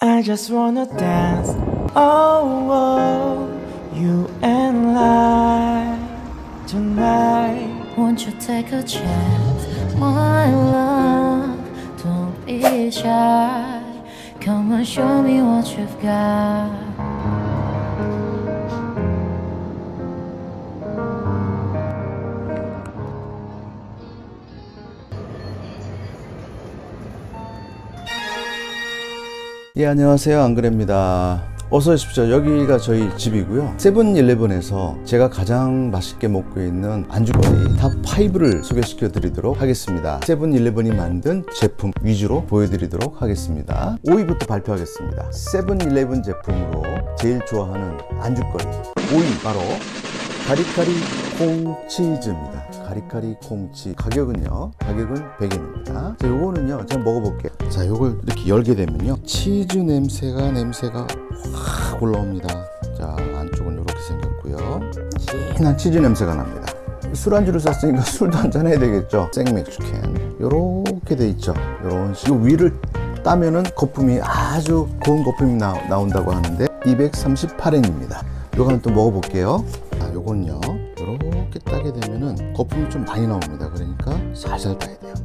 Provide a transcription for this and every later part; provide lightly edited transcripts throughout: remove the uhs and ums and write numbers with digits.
I just wanna dance, oh, oh, you and I tonight. Won't you take a chance, my love? Don't be shy. Come and show me what you've got. 예, 안녕하세요. 안그래입니다. 어서 오십시오. 여기가 저희 집이고요. 세븐일레븐에서 제가 가장 맛있게 먹고 있는 안주거리 탑5를 소개시켜 드리도록 하겠습니다. 세븐일레븐이 만든 제품 위주로 보여드리도록 하겠습니다. 5위부터 발표하겠습니다. 세븐일레븐 제품으로 제일 좋아하는 안주거리 5위 바로 가리가리 콩치즈입니다. 가리가리 콩치 가격은요, 가격은 100엔입니다. 자, 요거는요 제가 먹어볼게요. 자, 요걸 이렇게 열게 되면요 치즈 냄새가 확 올라옵니다. 자, 안쪽은 이렇게 생겼고요. 진한 치즈 냄새가 납니다. 술안주를 샀으니까 술도 한잔 해야 되겠죠. 생맥주캔 요렇게 돼 있죠. 요런 식. 요 위를 따면은 거품이 아주 고운 거품이 나온다고 하는데 238엔입니다 요거 한번 또 먹어볼게요. 자, 요건요 이렇게 따게 되면은 거품이 좀 많이 나옵니다. 그러니까 살살 따야 돼요.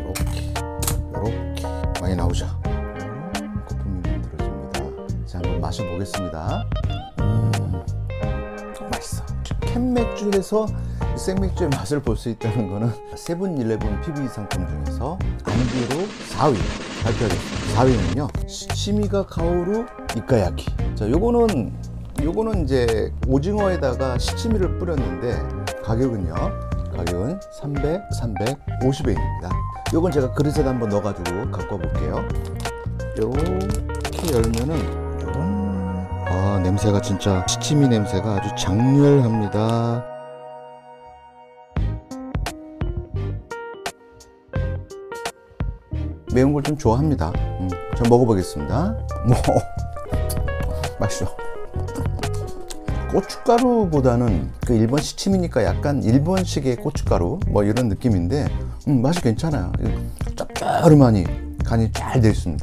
이렇게 많이 나오죠. 거품이 만들어집니다. 자, 한번 마셔보겠습니다. 맛있어. 캔맥주에서 생맥주의 맛을 볼 수 있다는 거는 세븐일레븐 PB 상품 중에서 안주로 4위 발표하겠습니다. 4위는요 시치미가 카오루 이카야키. 자, 요거는 이제 오징어에다가 시치미를 뿌렸는데 가격은 350엔입니다. 요건 제가 그릇에다 한번 넣어가지고 갖고 와볼게요. 요렇게 열면은 냄새가 진짜 시치미 냄새가 아주 장렬합니다. 매운 걸 좀 좋아합니다. 전 먹어보겠습니다. 맛있어. 고춧가루보다는 그 일본 시치미니까 약간 일본식의 고춧가루 뭐 이런 느낌인데 맛이 괜찮아요. 짭짤하니 간이 잘 되어 있습니다.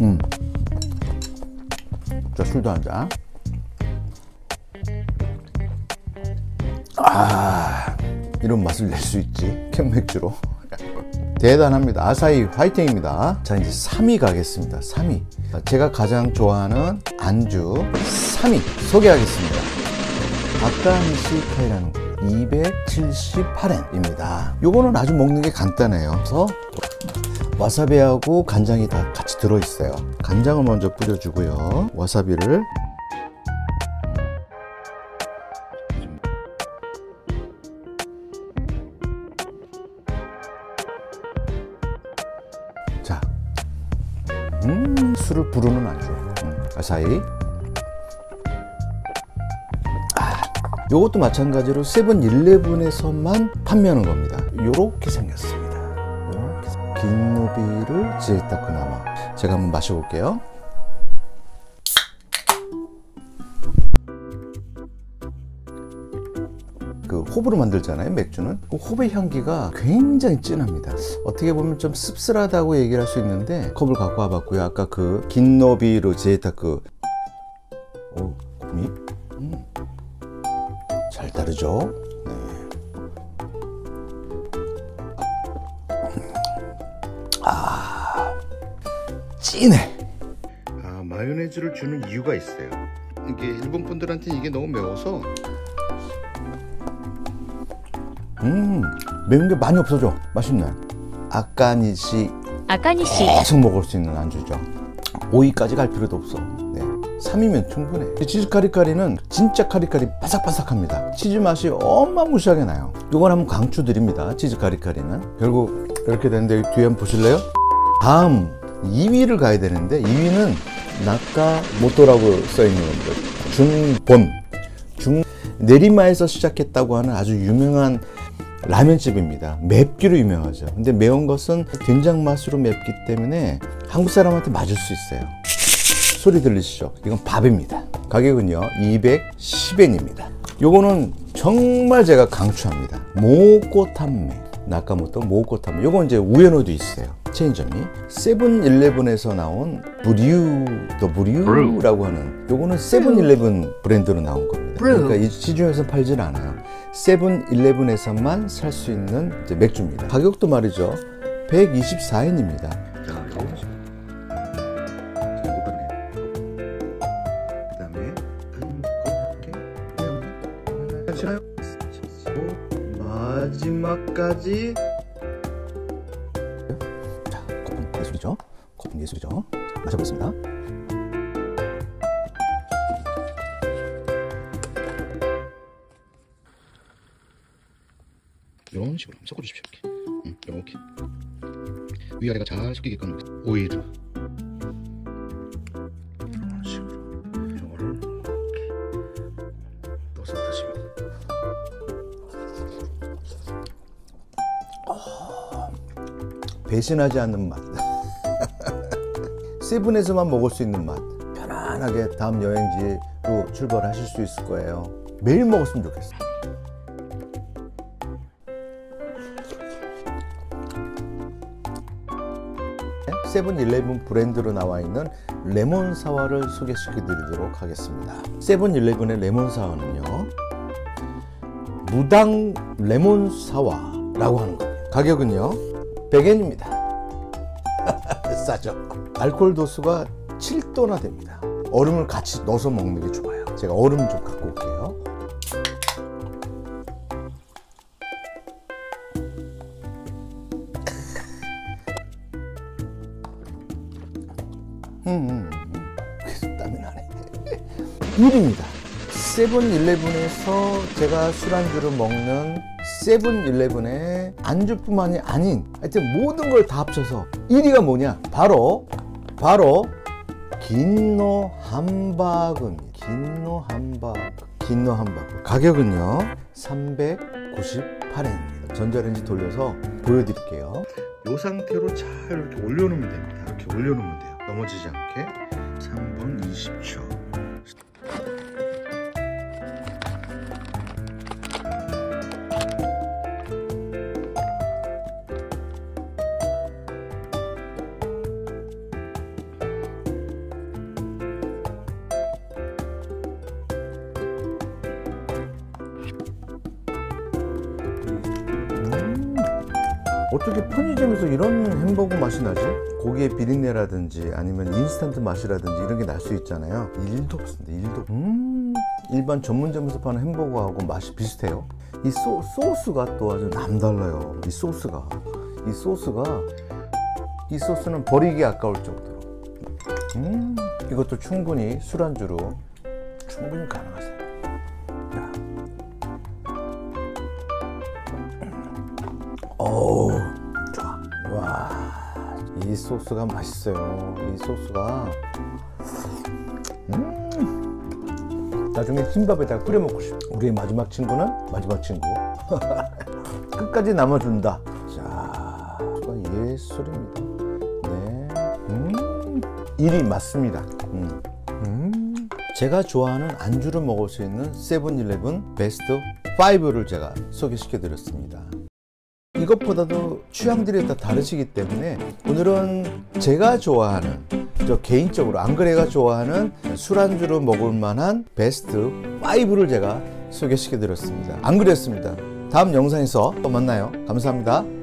자, 술도 한잔. 이런 맛을 낼 수 있지 캔맥주로. 대단합니다. 아사히 화이팅입니다. 자, 이제 3위 가겠습니다. 3위 제가 가장 좋아하는 안주 3위 소개하겠습니다. 아까니시카이라는 278엔입니다. 요거는 아주 먹는 게 간단해요. 그래서 와사비하고 간장이 다 같이 들어있어요. 간장을 먼저 뿌려주고요. 와사비를 자, 술을 부르는 안주 아사히. 요것도 마찬가지로 세븐일레븐에서만 판매하는 겁니다. 요렇게 생겼습니다. 요렇게 긴노비를 지에타쿠나마. 제가 한번 마셔볼게요. 그 호브로 만들잖아요, 맥주는. 그 호브의 향기가 굉장히 진합니다. 어떻게 보면 좀 씁쓸하다고 얘기를 할 수 있는데 컵을 갖고 와봤고요. 아까 그 긴노비로 지에타쿠. 곰이 잘 따르죠. 네. 진해. 마요네즈를 주는 이유가 있어요. 이게 일본 분들한테 이게 너무 매워서 매운 게 많이 없어져. 맛있네. 아까니시 계속 먹을 수 있는 안주죠. 5위까지 갈 필요도 없어. 네. 3위면 충분해. 치즈 카리카리는 진짜 카리카리 바삭바삭합니다. 치즈 맛이 어마무시하게 나요. 이건 한번 강추 드립니다. 치즈 카리카리는. 결국 이렇게 되는데 뒤에 한번 보실래요? 다음 2위를 가야 되는데 2위는 나카모토라고 써있는 건데 내리마에서 시작했다고 하는 아주 유명한 라면집입니다. 맵기로 유명하죠. 근데 매운 것은 된장 맛으로 맵기 때문에 한국 사람한테 맞을 수 있어요. 소리 들리시죠? 이건 밥입니다. 가격은요 210엔입니다 요거는 정말 제가 강추합니다. 모코탄메 나카모토 모코탄메. 요건 이제 우에노도 있어요. 체인점이 세븐일레븐에서 나온 브류라고 하는, 요거는 세븐일레븐 브랜드로 나온 겁니다. 그러니까 이 시중에서 팔지는 않아요. 세븐일레븐에서만 살 수 있는 이제 맥주입니다. 가격도 말이죠, 124엔입니다. 자, 그다음에 마지막까지. 자, 거품 예술이죠. 거품 예술이죠. 자, 마셔보겠습니다. 이런 식으로 섞어주십시오. 이렇게 위아래가 잘 섞이게끔 오일을 이런 식으로 이거를 넣어서 드시면. 배신하지 않는 맛. 세븐에서만 먹을 수 있는 맛. 편안하게 다음 여행지로 출발하실 수 있을 거예요. 매일 먹었으면 좋겠어요. 세븐일레븐 브랜드로 나와 있는 레몬 사와를 소개시켜 드리도록 하겠습니다. 세븐일레븐의 레몬 사와는요, 무당 레몬 사와라고 하는 겁니다. 가격은요 100엔입니다. 싸죠. 알코올 도수가 7도나 됩니다. 얼음을 같이 넣어서 먹는 게 좋아요. 제가 얼음 좀 갖고 올게요. 그래서 땀이 나네. 1위입니다. 세븐일레븐에서 제가 술안주로 먹는 세븐일레븐의 안주뿐만이 아닌 하여튼 모든 걸 다 합쳐서 1위가 뭐냐? 바로 긴노 함바그입니다. 긴노 함바그. 가격은요 398엔입니다. 전자레인지 돌려서 보여드릴게요. 이 상태로 잘 이렇게 올려놓으면 됩니다. 이렇게 올려놓으면 돼요. 넘어지지 않게. 3분 20초. 어떻게 편의점에서 이런 햄버거 맛이 나지? 고기의 비린내라든지 아니면 인스턴트 맛이라든지 이런 게 날 수 있잖아요. 1도 없습니다. 1도. 일반 전문점에서 파는 햄버거하고 맛이 비슷해요. 이 소스가 또 아주 남달라요. 이 소스는 버리기 아까울 정도로. 이것도 충분히 술안주로 충분히 가능하세요. 어우, 좋아. 와, 이 소스가 맛있어요. 이 소스가 나중에 흰밥에다 끓여 먹고 싶어. 우리의 마지막 친구는 마지막 친구. 끝까지 남아준다. 자, 예술입니다. 네, 1위 맞습니다. 제가 좋아하는 안주를 먹을 수 있는 세븐일레븐 베스트 5를 제가 소개시켜 드렸습니다. 이것보다도 취향들이 다 다르시기 때문에 오늘은 제가 좋아하는, 저 개인적으로 앙그레가 좋아하는 술안주로 먹을 만한 베스트 5를 제가 소개시켜 드렸습니다. 앙그레였습니다. 다음 영상에서 또 만나요. 감사합니다.